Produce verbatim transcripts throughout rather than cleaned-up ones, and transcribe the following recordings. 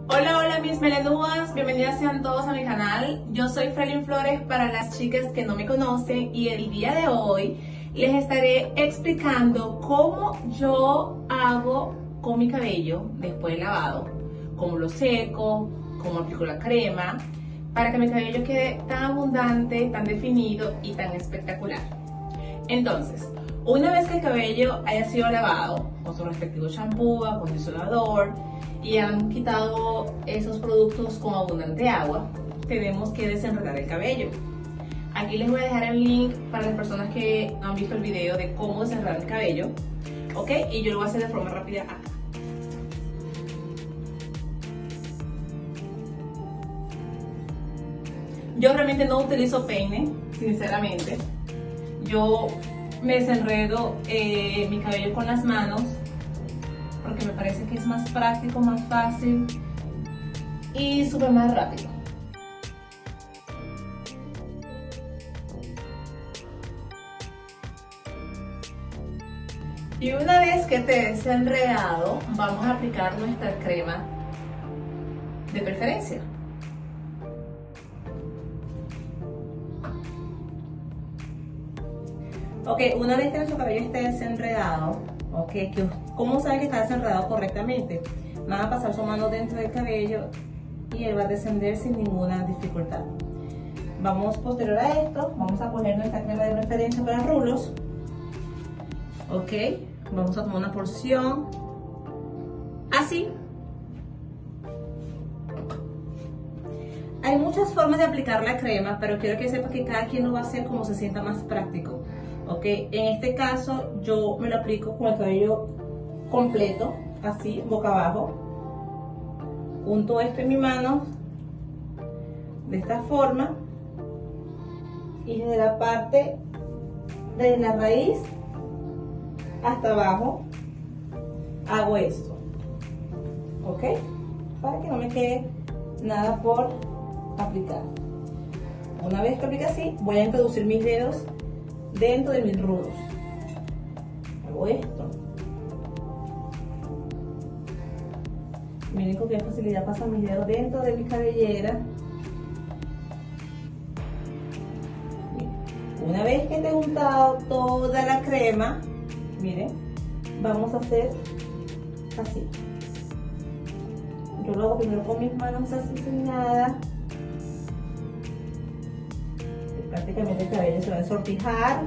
Hola, hola mis melenúas, bienvenidas sean todos a mi canal. Yo soy Frelyn Flores para las chicas que no me conocen y el día de hoy les estaré explicando cómo yo hago con mi cabello después de lavado, cómo lo seco, cómo aplico la crema, para que mi cabello quede tan abundante, tan definido y tan espectacular. Entonces, una vez que el cabello haya sido lavado con su respectivo shampoo, acondicionador y han quitado esos productos con abundante agua, tenemos que desenredar el cabello. Aquí les voy a dejar el link para las personas que no han visto el video de cómo desenredar el cabello, ¿ok? Y yo lo voy a hacer de forma rápida acá. Yo realmente no utilizo peine, sinceramente. Yo me desenredo eh, mi cabello con las manos porque me parece que es más práctico, más fácil y súper más rápido. Y una vez que te desenredado, vamos a aplicar nuestra crema de preferencia. Ok, una vez que nuestro cabello esté desenredado, ok, que, ¿cómo saben que está desenredado correctamente? Van a pasar su mano dentro del cabello y él va a descender sin ninguna dificultad. Vamos posterior a esto, vamos a poner nuestra crema de preferencia para rulos. Ok, vamos a tomar una porción así. Hay muchas formas de aplicar la crema, pero quiero que sepas que cada quien lo va a hacer como se sienta más práctico. Ok, en este caso yo me lo aplico con el cabello completo, así, boca abajo. Junto esto en mi mano, de esta forma. Y desde la parte, desde la raíz hasta abajo, hago esto. Ok, para que no me quede nada por aplicar. Una vez que aplique así, voy a introducir mis dedos dentro de mis rulos. Hago esto. Miren con qué facilidad pasan mis dedos dentro de mi cabellera. Una vez que te he untado toda la crema, miren, vamos a hacer así. Yo lo hago primero con mis manos así sin nada. Prácticamente el cabello se va a ensortijar.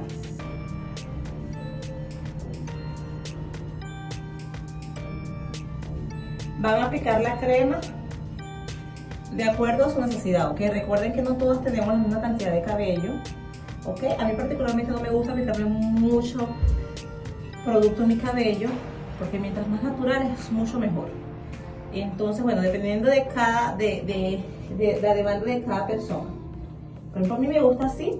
Van a aplicar la crema de acuerdo a su necesidad, ¿ok? Recuerden que no todos tenemos la misma cantidad de cabello, ¿ok? A mí particularmente no me gusta aplicarme mucho producto en mi cabello, porque mientras más natural es mucho mejor. Y entonces, bueno, dependiendo de, cada, de, de, de la demanda de cada persona. Por ejemplo, a mí me gusta así.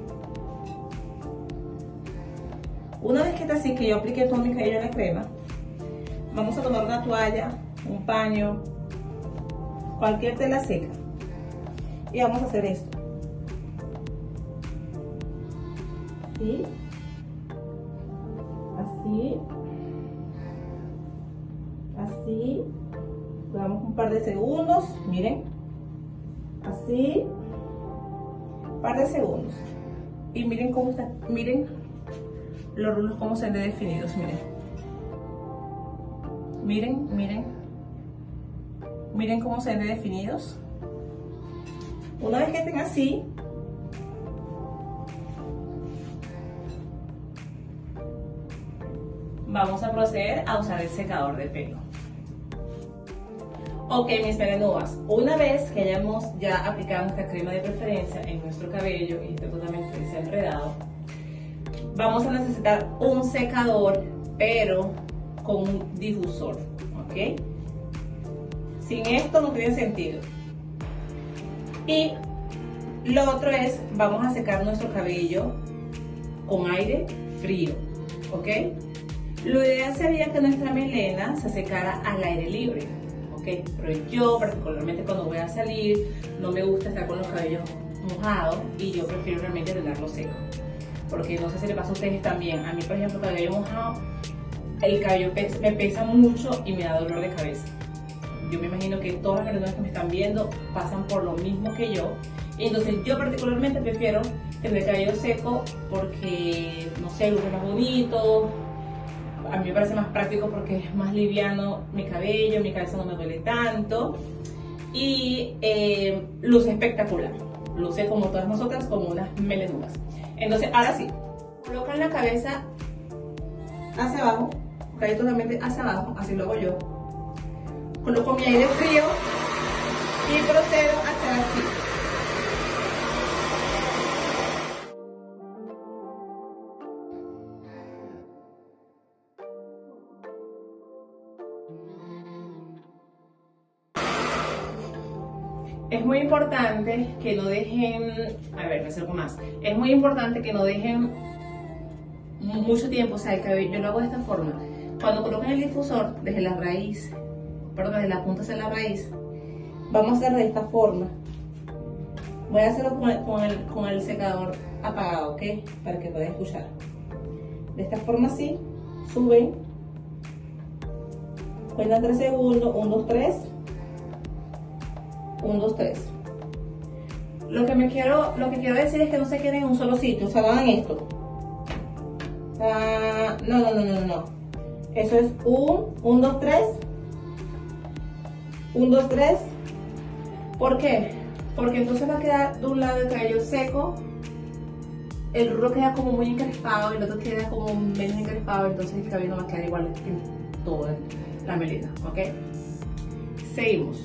Una vez que está así, que yo apliqué todo mi cabello en la crema, vamos a tomar una toalla, un paño, cualquier tela seca. Y vamos a hacer esto. Así. Así. Así. Damos un par de segundos. Miren. Así. Par de segundos y miren cómo está, miren los rulos cómo se ven definidos, miren, miren, miren, miren cómo se ven definidos. Una vez que estén así, vamos a proceder a usar el secador de pelo. Ok, mis melenúas, una vez que hayamos ya aplicado nuestra crema de preferencia en nuestro cabello y esté totalmente desenredado, vamos a necesitar un secador, pero con un difusor, ok. Sin esto no tiene sentido. Y lo otro es, vamos a secar nuestro cabello con aire frío, ok. Lo ideal sería que nuestra melena se secara al aire libre. Okay, pero yo particularmente cuando voy a salir no me gusta estar con los cabellos mojados y yo prefiero realmente tenerlo seco, porque no sé si le pasa a ustedes también. A mí, por ejemplo, cabello mojado, el cabello me pesa mucho y me da dolor de cabeza. yo me imagino que todas las personas que me están viendo pasan por lo mismo que yo. Entonces yo particularmente prefiero tener cabello seco porque, no sé, luce más bonito. A mí me parece más práctico porque es más liviano mi cabello, mi cabeza no me duele tanto. Y eh, luce espectacular. Luce como todas nosotras, como unas melenudas. Entonces, ahora sí, colocan la cabeza hacia abajo, cabello totalmente hacia abajo, así lo hago yo. Coloco mi aire frío y procedo a hacer así. Es muy importante que no dejen, a ver, me acerco más, es muy importante que no dejen mucho tiempo, o sea, el cabello, yo lo hago de esta forma. Cuando coloquen el difusor desde la raíz, perdón, desde la punta hacia la raíz, vamos a hacerlo de esta forma. Voy a hacerlo con el, con el, con el secador apagado, ¿ok? Para que puedan escuchar. De esta forma así, suben, cuentan tres segundos, uno, dos, tres. uno, dos, tres. Lo que me quiero, lo que quiero decir es que no se queden en un solo sitio, o sea, hagan esto. Ah, no, no, no, no, no. Eso es un, un, dos, tres. un, dos, tres. ¿Por qué? Porque entonces va a quedar de un lado el cabello seco, el rulo queda como muy encrespado y el otro queda como menos encrespado, entonces el cabello no va a quedar igual en toda la melena, ¿ok? Seguimos.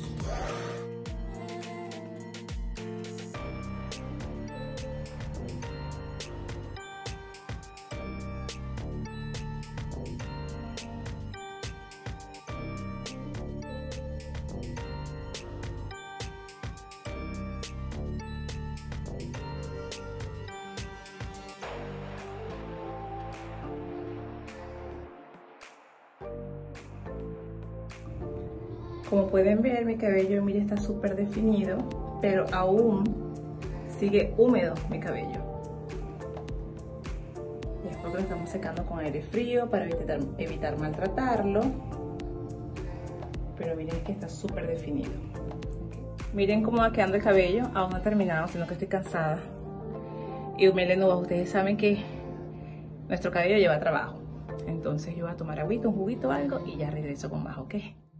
Como pueden ver, mi cabello, mire, está súper definido, pero aún sigue húmedo mi cabello. Y es porque lo estamos secando con aire frío para evitar, evitar maltratarlo. Pero miren que está súper definido. Okay. Miren cómo va quedando el cabello, aún no he terminado, sino que estoy cansada. Y melenudas, ustedes saben que nuestro cabello lleva trabajo. Entonces yo voy a tomar agüita, un juguito o algo y ya regreso con más, ¿ok?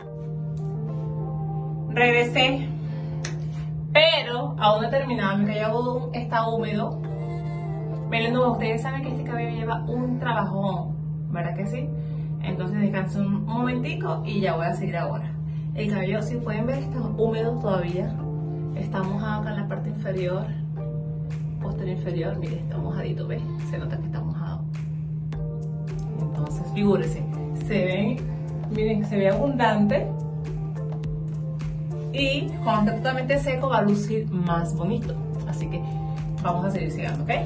Regresé, pero aún no he terminado, mi cabello aún está húmedo. Melenudas, ustedes saben que este cabello lleva un trabajón, ¿verdad que sí? Entonces descanso un momentico y ya voy a seguir ahora. El cabello, si pueden ver, está húmedo todavía. Está mojado acá en la parte inferior, posterior inferior, miren, está mojadito, ¿ves? Se nota que está mojado. Entonces, figúrense, se ven, miren, se ve abundante. Y cuando está totalmente seco va a lucir más bonito. Así que vamos a seguir secando, ¿ok?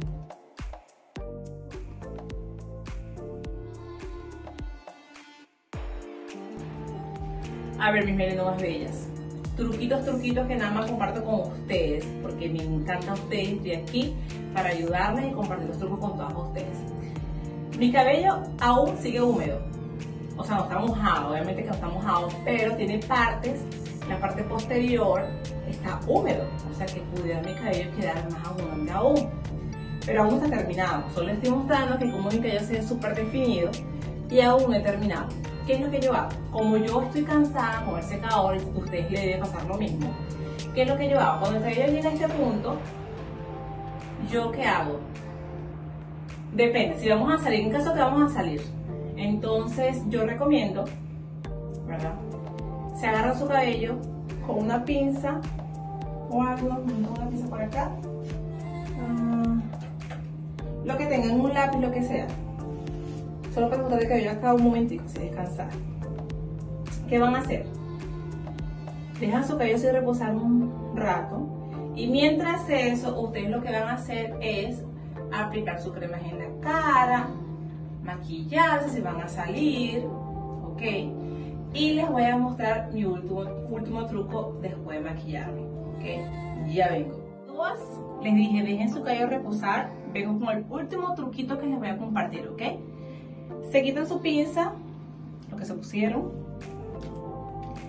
A ver, mis melenudas bellas. Truquitos, truquitos que nada más comparto con ustedes. Porque me encanta a ustedes. Estoy aquí para ayudarles y compartir los trucos con todos ustedes. Mi cabello aún sigue húmedo. O sea, no está mojado. Obviamente que no está mojado. Pero tiene partes. La parte posterior está húmedo, o sea que pudiera mi cabello quedar más abundante aún, pero aún no está terminado. Solo les estoy mostrando que como mi cabello se ve súper definido y aún no he terminado. ¿Qué es lo que yo hago? Como yo estoy cansada con el secador, ustedes le debe pasar lo mismo. ¿Qué es lo que yo hago? Cuando el cabello llega a este punto, ¿yo qué hago? Depende, si vamos a salir, en caso que vamos a salir, entonces yo recomiendo, ¿verdad? Se agarra su cabello con una pinza o algo, una pinza por acá, um, lo que tengan, un lápiz, lo que sea, solo para botar el cabello acá un momentico, así descansar. ¿Qué van a hacer? Dejan su cabello así reposar un rato y mientras eso, ustedes lo que van a hacer es aplicar su crema en la cara, maquillarse si van a salir, ¿ok? Y les voy a mostrar mi último, último truco después de maquillarme, ¿ok? Ya vengo. Les dije, dejen su cabello reposar. Vengo con el último truquito que les voy a compartir, ¿ok? Se quitan su pinza, lo que se pusieron,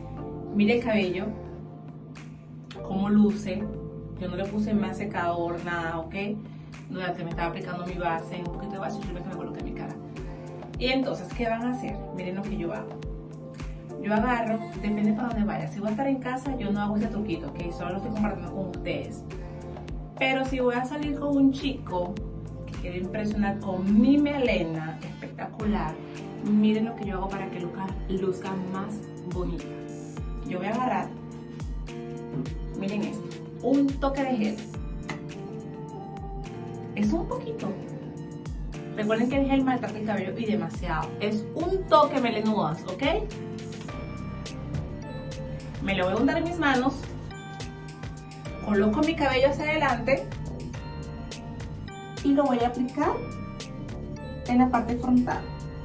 Mire el cabello, cómo luce. Yo no le puse más secador, nada, ¿ok? Durante me estaba aplicando mi base, un poquito de base, yo me coloqué en mi cara. Y entonces, ¿qué van a hacer? Miren lo que yo hago. Yo agarro, depende para dónde vaya. Si voy a estar en casa, yo no hago este truquito, ¿ok? Solo lo estoy compartiendo con ustedes. Pero si voy a salir con un chico que quiere impresionar con mi melena espectacular, miren lo que yo hago para que luzca, luzca más bonita. Yo voy a agarrar, miren esto, un toque de gel. Es un poquito. Recuerden que el gel maltrata el cabello y demasiado. Es un toque melenudas, ¿ok? Me lo voy a untar en mis manos. Coloco mi cabello hacia adelante. Y lo voy a aplicar en la parte frontal.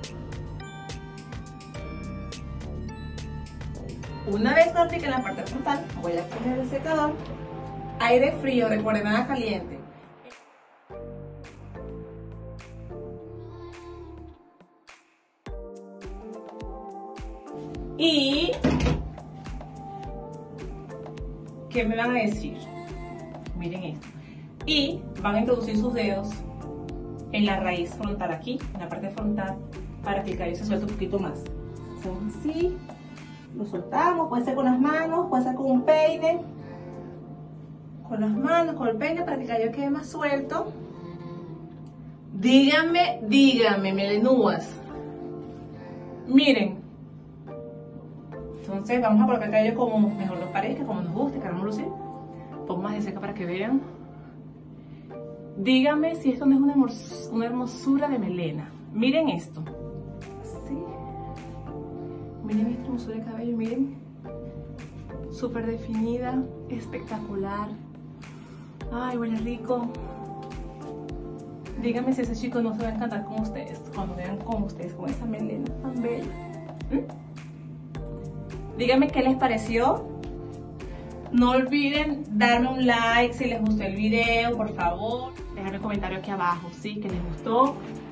Una vez lo aplique en la parte frontal, voy a poner el secador. Aire frío, recuerden, nada caliente. Y ¿qué me van a decir? Miren esto. Y van a introducir sus dedos en la raíz frontal aquí, en la parte frontal, para que el cabello se suelte un poquito más. Hacemos así, lo soltamos, puede ser con las manos, puede ser con un peine. Con las manos, con el peine, para que el cabello quede más suelto. Díganme, díganme, melenúas. Miren. Entonces vamos a colocar el cabello como mejor nos parezca, como nos guste, queramos lucir. Un poco más de cerca para que vean. Díganme si esto no es una, hermos una hermosura de melena. Miren esto. ¿Sí? Miren esta hermosura de cabello, miren. Súper definida, espectacular. Ay, huele rico. Díganme si ese chico no se va a encantar con ustedes, cuando vean con ustedes, con esa melena tan bella. ¿Mm? Díganme qué les pareció. No olviden darme un like si les gustó el video, por favor. Dejarme un comentario aquí abajo, ¿sí? Que les gustó.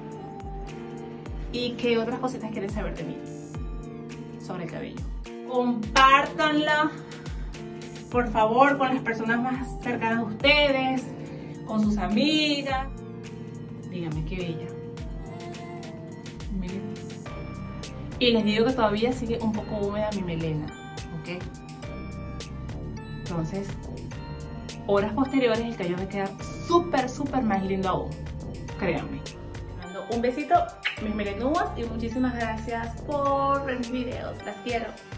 Y qué otras cositas quieren saber de mí sobre el cabello. Compártanla, por favor, con las personas más cercanas a ustedes, con sus amigas. Díganme qué bella. Miren. Y les digo que todavía sigue un poco húmeda mi melena, ¿ok? Entonces, horas posteriores el cabello me queda súper, súper más lindo aún, créanme. Les mando un besito, mis melenúas, y muchísimas gracias por ver mis videos. Las quiero.